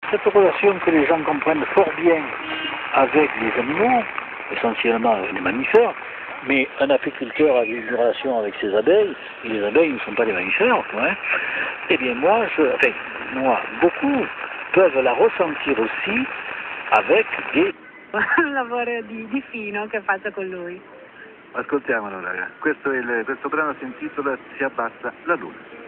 Cette relation que les gens comprennent fort bien avec les animaux, essentiellement les mammifères, mais un apiculteur a une relation avec ses abeilles, et les abeilles ne sont pas des mammifères, hein. Eh bien moi, beaucoup peuvent la ressentir aussi avec des... Un lavoro di fino che faccio con lui. Ascoltiamolo, raga. Questo brano si intitola Si abbassa la luna.